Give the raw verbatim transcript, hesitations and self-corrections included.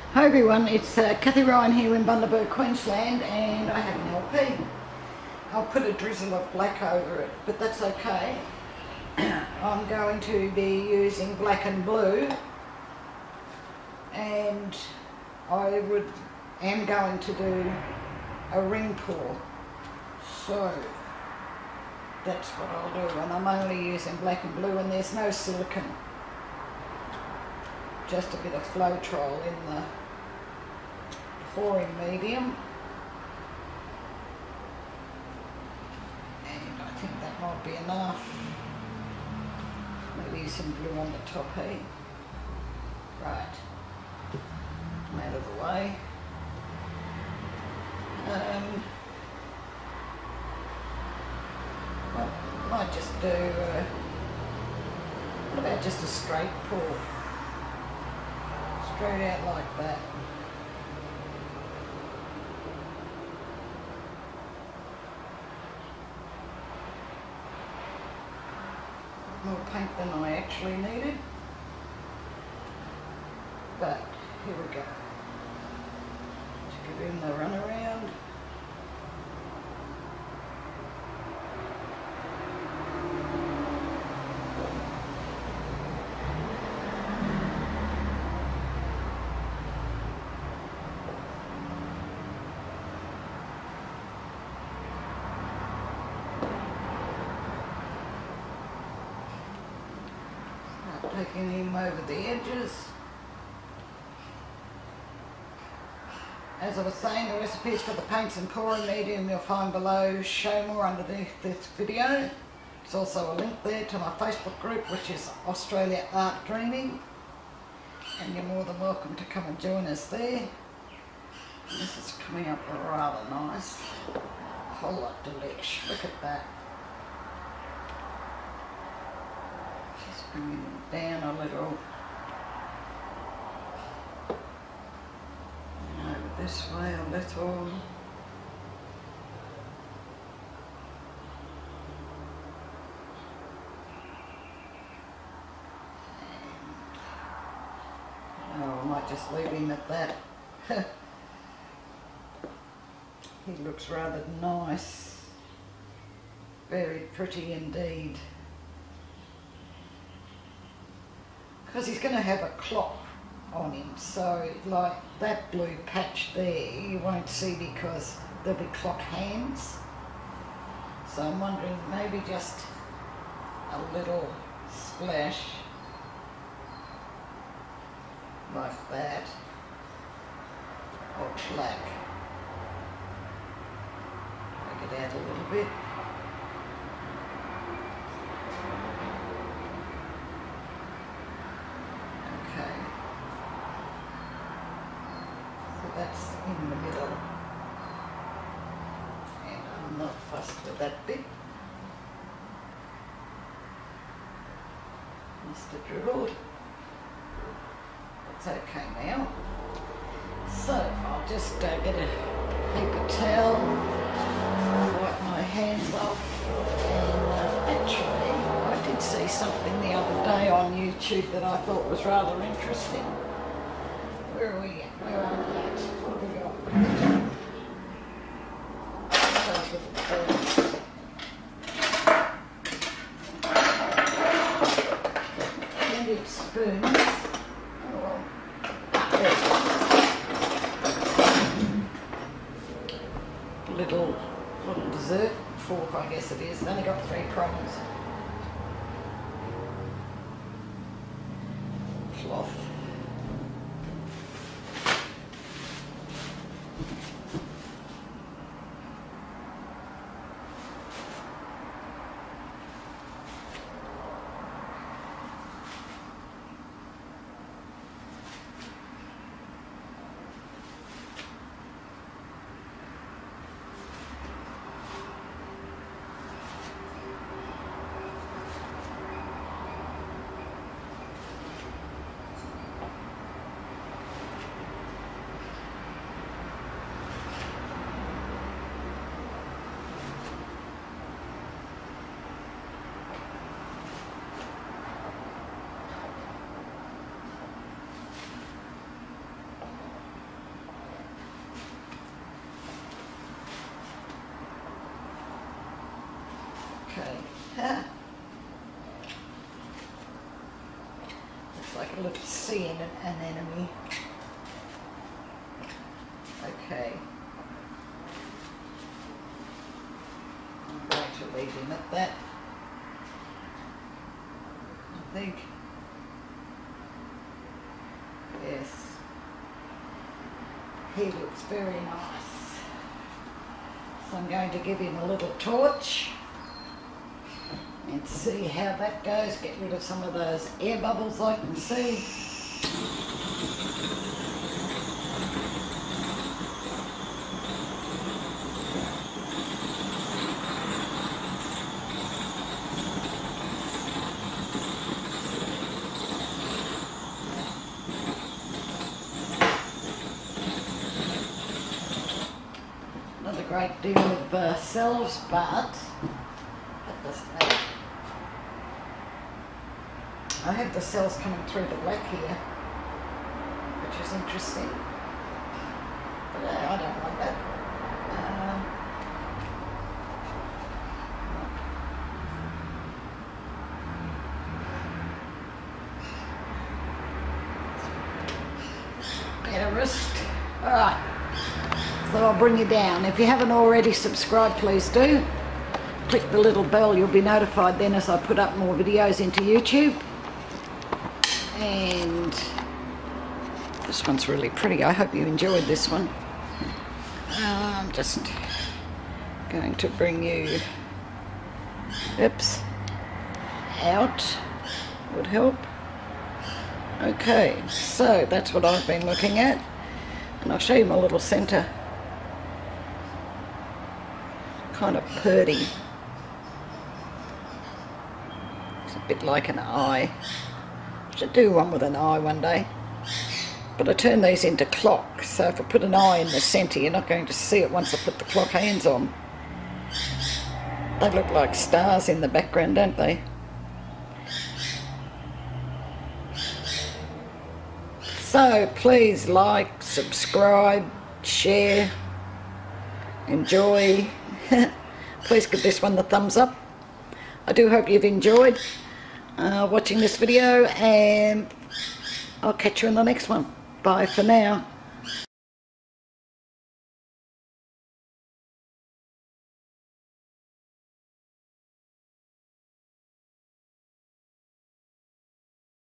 Hi everyone, it's uh, Kathie Ryan here in Bundaberg, Queensland, and I have an L P. I'll put a drizzle of black over it, but that's okay. I'm going to be using black and blue, and I would am going to do a ring pour. So that's what I'll do, and I'm only using black and blue, and there's no silicone. Just a bit of Floetrol in the pouring medium, and I think that might be enough. Maybe some blue on the top, hey? Right, I'm out of the way. Um, well, I might just do, uh, what about just a straight pour? Straight out like that. More paint than I actually needed, but here we go. Just give him the run around. Taking him over the edges. As I was saying, the recipes for the paints and pouring medium you'll find below. Show more underneath this video. There's also a link there to my Facebook group, which is Australia Art Dreaming, and you're more than welcome to come and join us there. And this is coming up rather nice. A whole lot delish. Look at that. Just bringing it down a little. And over this way a little. And, oh, I might just leave him at that. He looks rather nice. Very pretty indeed. Because he's going to have a clock on him, so like that blue patch there you won't see because there'll be clock hands. So I'm wondering maybe just a little splash like that of black. Take it out a little bit. That's in the middle, and I'm not fussed with that bit. Mister Dribbled. That's okay now. So I'll just uh, get a paper towel, wipe my hands off, and uh, actually I did see something the other day on YouTube that I thought was rather interesting. Where are we at? Where are we at? What have we got? Start with the first. Plenty of spoons. Oh well. There. Little, little dessert fork, I guess it is. It's only got three prongs. Cloth. Okay. Looks like a little sea in an anemone. Okay. I'm going to leave him at that. I think. Yes. He looks very nice. So I'm going to give him a little torch and see how that goes. Get rid of some of those air bubbles I can see. Not a great deal of uh, cells, but that doesn't matter. I have the cells coming through the black here, which is interesting, but uh, I don't like that. Um, get a wrist. Alright, so I'll bring you down. If you haven't already subscribed, please do. Click the little bell, you'll be notified then as I put up more videos into YouTube. And this one's really pretty. I hope you enjoyed this one. Uh, I'm just going to bring you, oops, out, would help. Okay, so that's what I've been looking at, and I'll show you my little centre. Kind of purdy. It's a bit like an eye. Should do one with an eye one day, but I turn these into clocks, so if I put an eye in the centre you're not going to see it once I put the clock hands on. They look like stars in the background, don't they? So please like, subscribe, share, enjoy. Please give this one the thumbs up. I do hope you've enjoyed Uh, watching this video, and I'll catch you in the next one. Bye for now.